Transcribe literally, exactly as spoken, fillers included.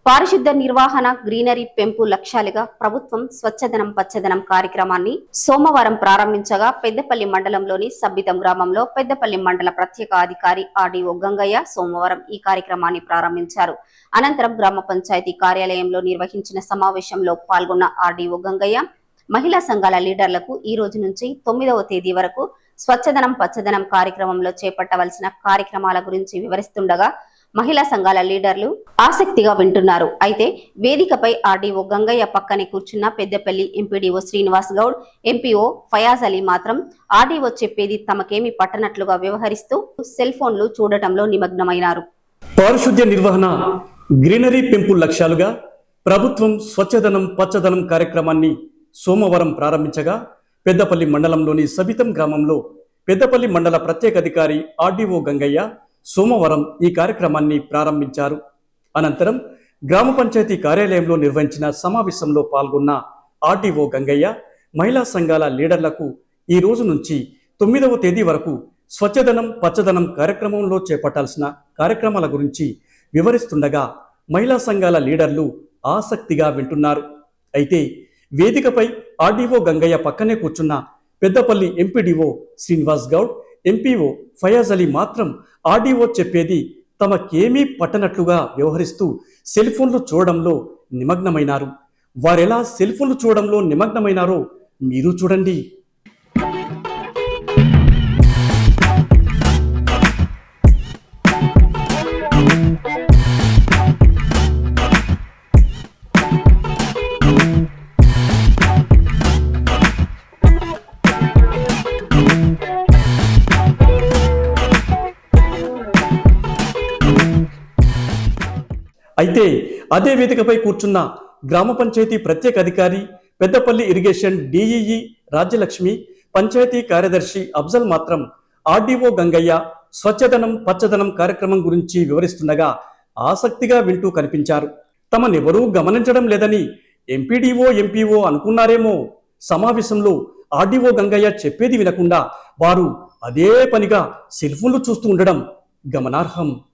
పారిశుద్ధ నిర్వహణ, గ్రీనరీ పెంపు లక్ష్యాలుగా ప్రభుత్వం స్వచ్ఛదనం పచ్చదనం కార్యక్రమాన్ని సోమవారం ప్రారంభించగా పెద్దపల్లి మండలంలోని సబ్బితం గ్రామంలో పెద్దపల్లి మండల ప్రత్యేక అధికారి ఆర్డీఓ గంగయ్య సోమవారం ఈ కార్యక్రమాన్ని ప్రారంభించారు. అనంతరం గ్రామ పంచాయతీ కార్యాలయంలో నిర్వహించిన సమావేశంలో పాల్గొన్న ఆర్డీఓ గంగయ్య మహిళా సంఘాల లీడర్లకు ఈ రోజు నుంచి తొమ్మిదవ తేదీ వరకు స్వచ్ఛదనం పచ్చదనం కార్యక్రమంలో చేపట్టవలసిన కార్యక్రమాల గురించి వివరిస్తుండగా మహిళా సంఘాల లీడర్లు ఆసక్తిగా వింటున్నారు. అయితే వేదికపై ఆర్డీఓ గంగయ్య పక్కనే కూర్చున్న పెద్దపల్లి ఎంపీడీఓ శ్రీనివాస్ గౌడ్, ఎంపీఓ ఫయాజ్ అలీ మాత్రం ఆర్డీఓ చెప్పేది తమకేమి పట్టనట్లుగా వ్యవహరిస్తూ సెల్ ఫోన్లు చూడటంలో నిమగ్నమైనారు. పారిశుద్ధ్య నిర్వహణ, గ్రీనరీ పెంపు లక్ష్యాలుగా ప్రభుత్వం స్వచ్ఛదనం పచ్చదనం కార్యక్రమాన్ని సోమవారం ప్రారంభించగా పెద్దపల్లి మండలంలోని సబితం గ్రామంలో పెద్దపల్లి మండల ప్రత్యేక అధికారి ఆర్డీఓ గంగయ్య సోమవారం ఈ కార్యక్రమాన్ని ప్రారంభించారు. అనంతరం గ్రామ పంచాయతీ కార్యాలయంలో నిర్వహించిన సమావేశంలో పాల్గొన్న ఆర్డీఓ గంగయ్య మహిళా సంఘాల లీడర్లకు ఈ రోజు నుంచి తొమ్మిదవ తేదీ వరకు స్వచ్ఛదనం పచ్చదనం కార్యక్రమంలో చేపట్టాల్సిన కార్యక్రమాల గురించి వివరిస్తుండగా మహిళా సంఘాల లీడర్లు ఆసక్తిగా వింటున్నారు. అయితే వేదికపై ఆర్డీఓ గంగయ్య పక్కనే కూర్చున్న పెద్దపల్లి ఎంపీడీఓ శ్రీనివాస్ గౌడ్, ఎంపీఓ ఫయాజ్ అలీ మాత్రం ఆర్డీఓ చెప్పేది తమకేమీ పట్టనట్లుగా వ్యవహరిస్తూ సెల్ ఫోన్లు చూడడంలో నిమగ్నమైనారు. వారెలా సెల్ ఫోన్లు చూడడంలో నిమగ్నమైనారో మీరు చూడండి. అయితే అదే వేదికపై కూర్చున్న గ్రామ పంచాయతీ ప్రత్యేక అధికారి పెద్దపల్లి ఇరిగేషన్ డిఈఈ రాజ్యలక్ష్మి, పంచాయతీ కార్యదర్శి అఫ్జల్ మాత్రం ఆర్డీఓ గంగయ్య స్వచ్ఛదనం పచ్చదనం కార్యక్రమం గురించి వివరిస్తుండగా ఆసక్తిగా వింటూ కనిపించారు. తమనెవరూ గమనించడం లేదని ఎంపీడీఓ ఎంపీఓ అనుకున్నారేమో. సమావేశంలో ఆర్డీఓ గంగయ్య చెప్పేది వినకుండా వారు అదే పనిగా సెల్ ఫోన్లు చూస్తూ ఉండడం గమనార్హం.